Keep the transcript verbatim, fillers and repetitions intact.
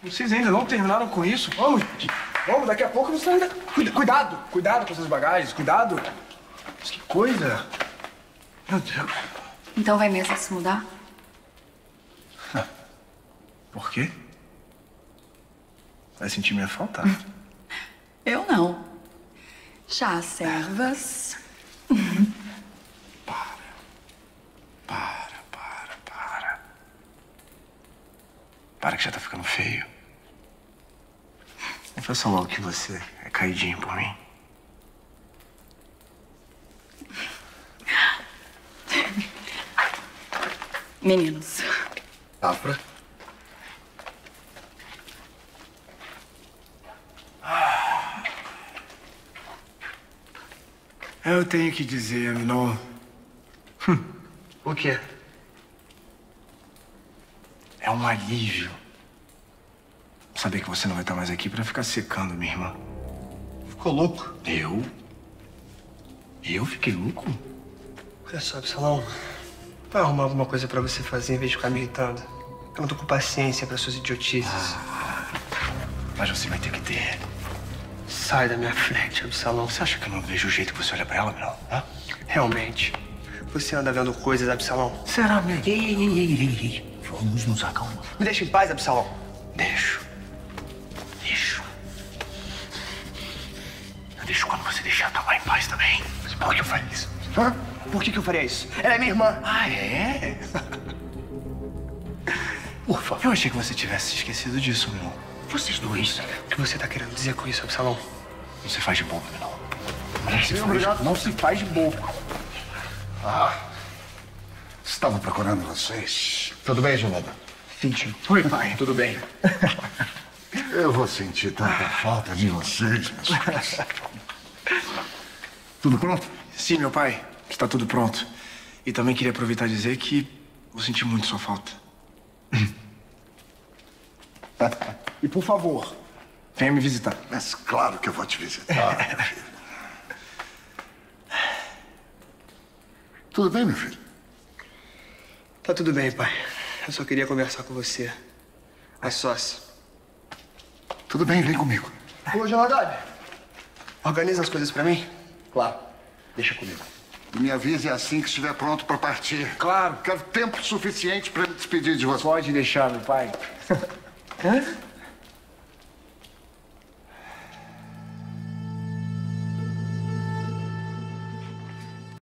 Vocês ainda não terminaram com isso? Vamos, gente. Vamos, daqui a pouco você ainda... Cuida- Cuidado! Cuidado com essas bagagens, cuidado! Mas que coisa! Meu Deus. Então vai mesmo se mudar? Por quê? Vai sentir minha falta? Eu não. Já as servas... Para. Para, para, para. Para que já tá ficando feio. Confessa logo que você é caidinho por mim. Meninos. Afra? Eu tenho que dizer, Aminon. Hum. O quê? É um alívio saber que você não vai estar mais aqui pra ficar secando minha irmã. Ficou louco? Eu? Eu fiquei louco? Olha só, Absalão. Vai arrumar alguma coisa pra você fazer em vez de ficar me irritando. Eu não tô com paciência pra suas idiotices. Ah, mas você vai ter que ter. Sai da minha frente, Absalão. Você acha que eu não vejo o jeito que você olha pra ela, Aminon? Hã? Realmente. Você anda vendo coisas, Absalão. Será mesmo? Ei, ei, ei, ei, ei, ei. Vamos nos acalmar. Me deixa em paz, Absalão. Deixo. Deixo. Eu deixo quando você deixar a Tamar em paz também. Mas por que eu faria isso? Hã? Por que que eu faria isso? Ela é minha irmã. Ah, é? Por favor. Eu achei que você tivesse esquecido disso, Aminon. Vocês dois. O que você tá querendo dizer com isso, Absalão? Não se faz de bobo, Aminon. Não se Sim, faz, obrigado. não se faz de bobo. Ah, estava procurando vocês. Tudo bem, Jonathan? Senti. Oi, pai. Tudo bem? Eu vou sentir tanta falta de vocês, meus filhos. Tudo pronto? Sim, meu pai. Está tudo pronto. E também queria aproveitar e dizer que vou sentir muito sua falta. E, por favor, venha me visitar. Mas claro que eu vou te visitar, meu filho. Tudo bem, meu filho? Tá tudo bem, pai. Eu só queria conversar com você. A sós. Tudo bem, vem comigo. Ô, Jonadab. Organiza as coisas pra mim? Claro. Deixa comigo. E me avise assim que estiver pronto para partir. Claro. Quero tempo suficiente para me despedir de você. Pode deixar, meu pai. Hã?